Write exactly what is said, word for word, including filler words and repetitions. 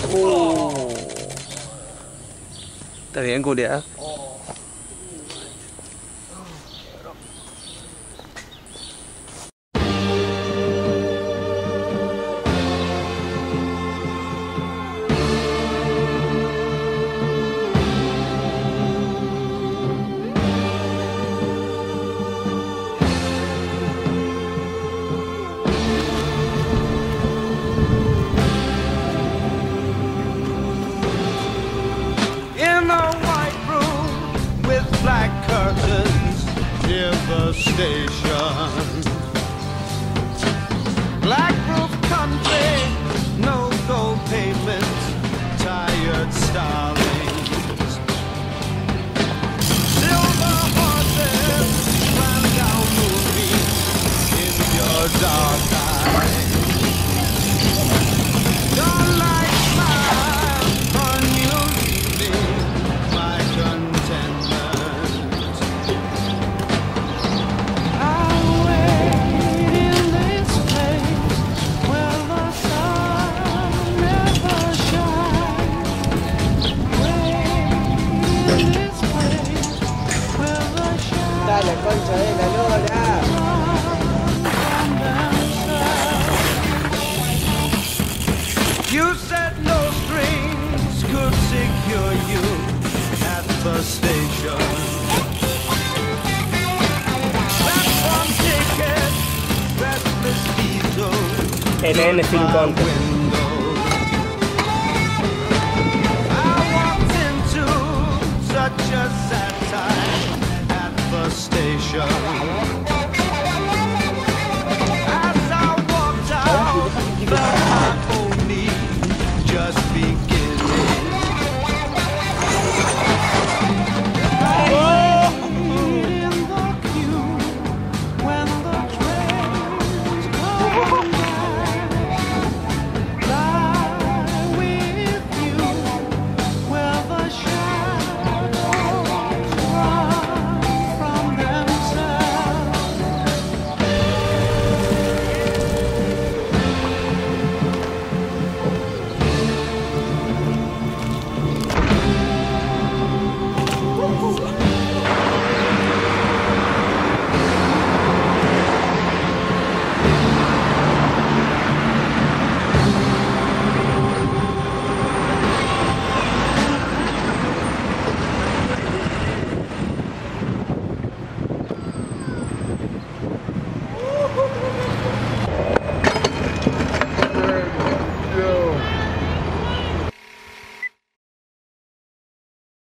Oh. Está bien, culiado. Black curtains near the station. Black roof country, no gold pavement, tired starlings. Silver horses ran down movies in your dark eyes. Your light smile on you leaving my contentment. Dale, concha de la lora. You said no strings could secure you at the station. Platform ticket, restless diesel. N N cincuenta. I walked into such a sad time at the station. As I walked out, the